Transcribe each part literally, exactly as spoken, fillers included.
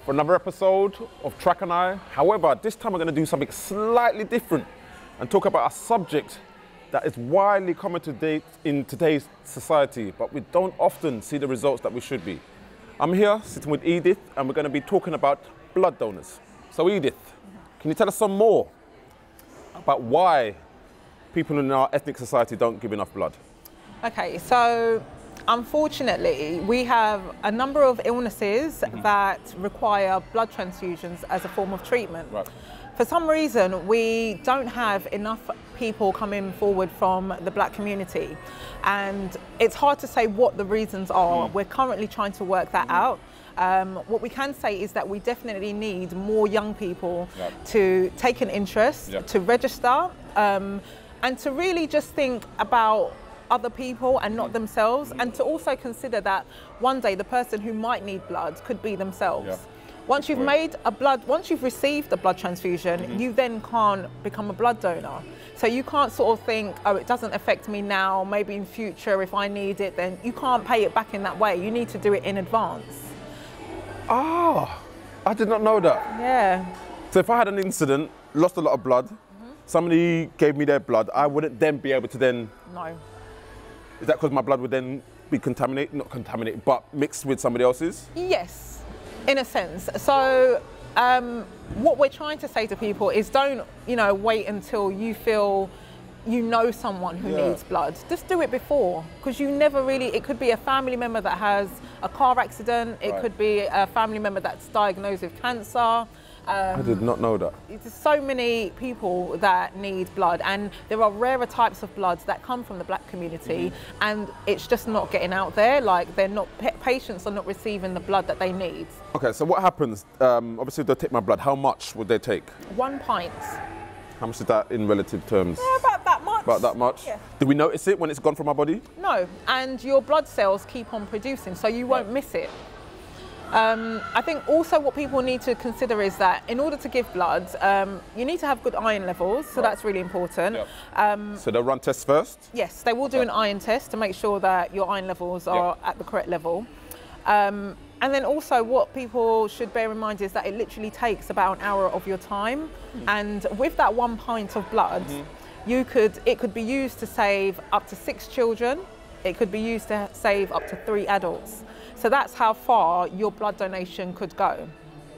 for another episode of Track and I. However, this time we're going to do something slightly different and talk about a subject that is widely common today in today's society, but we don't often see the results that we should be. I'm here sitting with Edith, and we're going to be talking about blood donors. So Edith, can you tell us some more about why people in our ethnic society don't give enough blood? Okay, so unfortunately, we have a number of illnesses mm-hmm. that require blood transfusions as a form of treatment. Right. For some reason, we don't have enough people coming forward from the black community. And it's hard to say what the reasons are. Mm. We're currently trying to work that mm. out. Um, what we can say is that we definitely need more young people yep. to take an interest, yep. to register, um, and to really just think about other people and not themselves, and to also consider that one day the person who might need blood could be themselves. Yeah. Once you've made a blood, once you've received a blood transfusion, mm-hmm. you then can't become a blood donor. So you can't sort of think, oh, it doesn't affect me now, maybe in future if I need it, then you can't pay it back in that way. You need to do it in advance. Ah, I did not know that. Yeah. So if I had an incident, lost a lot of blood, mm-hmm. somebody gave me their blood, I wouldn't then be able to then... No. Is that because my blood would then be contaminated, not contaminated, but mixed with somebody else's? Yes, in a sense. So um, what we're trying to say to people is don't, you know, wait until you feel you know someone who yeah. needs blood. Just do it before, because you never really, it could be a family member that has a car accident, it right. could be a family member that's diagnosed with cancer. Um, I did not know that. There's so many people that need blood, and there are rarer types of bloods that come from the black community, mm-hmm. and it's just not getting out there. Like, they're not, patients are not receiving the blood that they need. Okay, so what happens? Um, obviously, if they take my blood, how much would they take? One pint. How much is that in relative terms? Yeah, about that much. About that much? Yeah. Do we notice it when it's gone from our body? No, and your blood cells keep on producing, so you won't right. miss it. Um, I think also what people need to consider is that in order to give blood, um, you need to have good iron levels, so right. that's really important. Yep. Um, so they'll run tests first? Yes, they will do an iron test to make sure that your iron levels are yep. at the correct level. Um, and then also what people should bear in mind is that it literally takes about an hour of your time. Mm. And with that one pint of blood, mm-hmm. you could, it could be used to save up to six children. It could be used to save up to three adults. So that's how far your blood donation could go.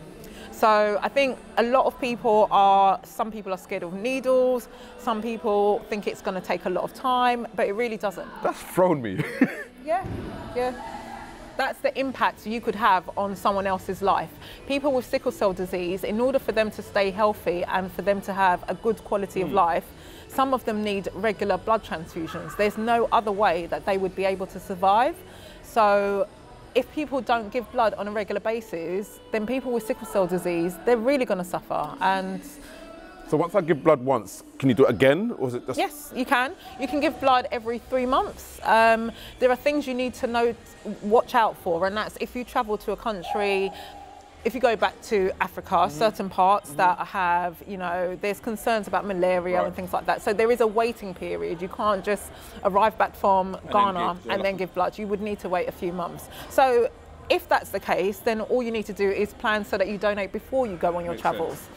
So I think a lot of people are, some people are scared of needles, some people think it's going to take a lot of time, but it really doesn't. That's thrown me. Yeah, yeah. That's the impact you could have on someone else's life. People with sickle cell disease, in order for them to stay healthy and for them to have a good quality mm. of life, some of them need regular blood transfusions. There's no other way that they would be able to survive. So if people don't give blood on a regular basis, then people with sickle cell disease, they're really going to suffer. And so once I give blood once, can you do it again, or is it just... Yes, you can. You can give blood every three months. Um, there are things you need to know, watch out for, and that's if you travel to a country, if you go back to Africa, mm-hmm. certain parts mm-hmm. that have, you know, there's concerns about malaria right. and things like that. So there is a waiting period. You can't just arrive back from and Ghana then give, and then give blood. You would need to wait a few months. So if that's the case, then all you need to do is plan so that you donate before you go on your Makes travels. Sense.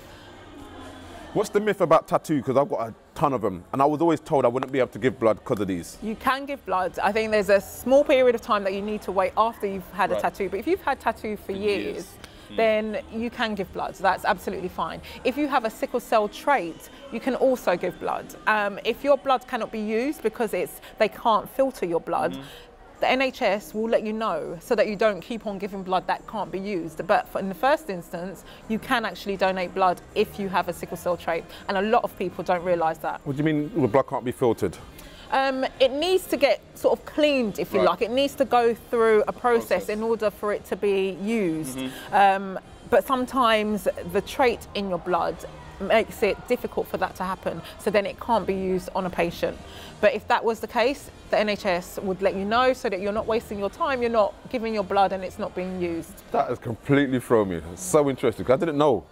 What's the myth about tattoo? Because I've got a ton of them, and I was always told I wouldn't be able to give blood because of these. You can give blood. I think there's a small period of time that you need to wait after you've had right. a tattoo. But if you've had tattoo for, for years, years. then you can give blood, so that's absolutely fine. If you have a sickle cell trait, you can also give blood. Um, if your blood cannot be used because it's they can't filter your blood, mm-hmm. the N H S will let you know so that you don't keep on giving blood that can't be used. But for, in the first instance, you can actually donate blood if you have a sickle cell trait, and a lot of people don't realise that. What do you mean the blood can't be filtered? Um, it needs to get sort of cleaned, if you right. like. It needs to go through a process, process in order for it to be used. Mm-hmm. um, but sometimes the trait in your blood makes it difficult for that to happen, so then it can't be used on a patient. But if that was the case, the N H S would let you know so that you're not wasting your time, you're not giving your blood and it's not being used. That has completely thrown me. It's so interesting, because I didn't know.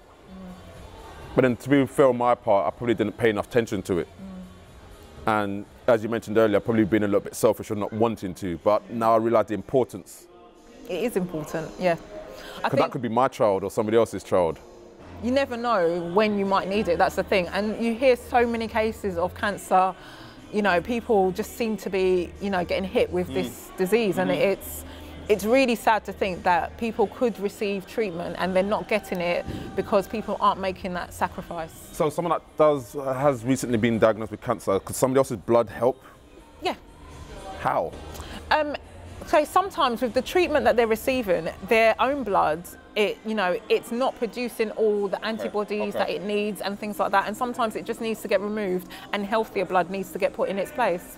Mm. But then to be fair on my part, I probably didn't pay enough attention to it. Mm. And as you mentioned earlier, I've probably been a little bit selfish or not wanting to, but now I realise the importance. It is important, yeah. Because that could be my child or somebody else's child. You never know when you might need it, that's the thing. And you hear so many cases of cancer, you know, people just seem to be, you know, getting hit with mm. this disease. And mm. it's, it's really sad to think that people could receive treatment and they're not getting it because people aren't making that sacrifice. So someone that does, uh, has recently been diagnosed with cancer, could somebody else's blood help? Yeah. How? Um, so sometimes with the treatment that they're receiving, their own blood, it, you know, it's not producing all the antibodies okay. Okay. that it needs and things like that. And sometimes it just needs to get removed and healthier blood needs to get put in its place.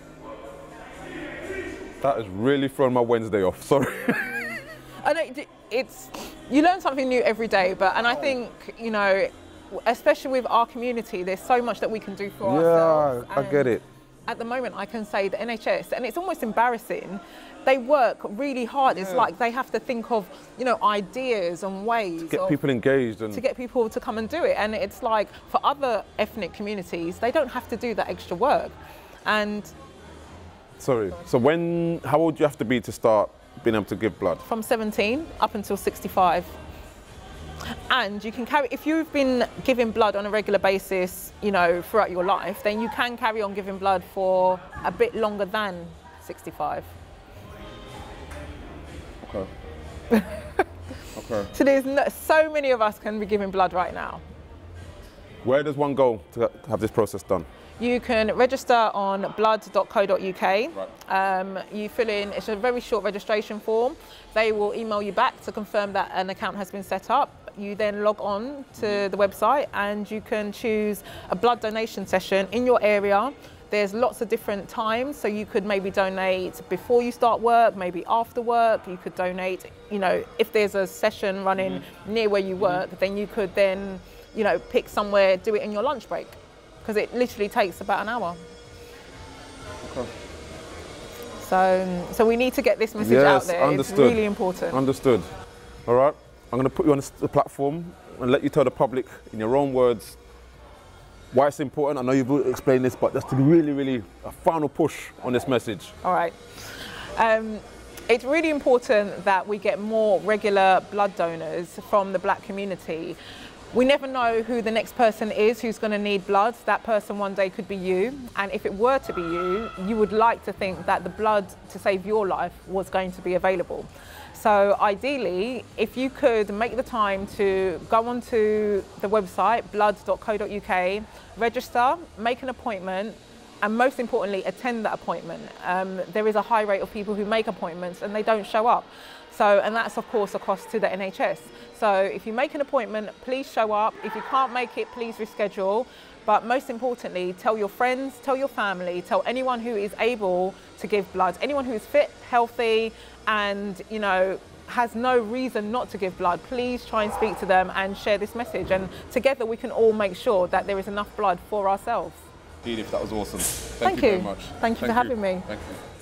That has really thrown my Wednesday off, sorry. I know, it's, you learn something new every day, but, and I think, you know, especially with our community, there's so much that we can do for yeah, ourselves. Yeah, I get it. At the moment, I can say the N H S, and it's almost embarrassing, they work really hard. It's yeah. like they have to think of, you know, ideas and ways to get of, people engaged and to get people to come and do it. And it's like for other ethnic communities, they don't have to do that extra work. And sorry. So when, how old do you have to be to start being able to give blood? From seventeen up until sixty-five. And you can carry, if you've been giving blood on a regular basis, you know, throughout your life, then you can carry on giving blood for a bit longer than sixty-five. Okay. Okay. So there's no, so many of us can be giving blood right now. Where does one go to have this process done? You can register on blood dot co dot U K. Right. Um, you fill in, it's a very short registration form. They will email you back to confirm that an account has been set up. You then log on to mm-hmm. the website and you can choose a blood donation session in your area. There's lots of different times, so you could maybe donate before you start work, maybe after work. You could donate, you know, if there's a session running mm-hmm. near where you work, mm-hmm. then you could then, you know, pick somewhere, do it in your lunch break. Because it literally takes about an hour. Okay. So, so we need to get this message yes, out there. Understood. It's really important. Understood. All right. I'm going to put you on the platform and let you tell the public in your own words why it's important. I know you've explained this, but just to really, really a final push on this message. All right. Um, it's really important that we get more regular blood donors from the black community. We never know who the next person is who's going to need blood. That person one day could be you. And if it were to be you, you would like to think that the blood to save your life was going to be available. So ideally, if you could make the time to go onto the website, blood dot co dot U K, register, make an appointment, and most importantly, attend that appointment. Um, there is a high rate of people who make appointments and they don't show up. So, and that's of course a cost to the N H S. So if you make an appointment, please show up. If you can't make it, please reschedule. But most importantly, tell your friends, tell your family, tell anyone who is able to give blood, anyone who is fit, healthy, and, you know, has no reason not to give blood, please try and speak to them and share this message. And together we can all make sure that there is enough blood for ourselves. Edith, that was awesome. Thank, Thank you you very much. Thank you Thank for you. having me. Thank you.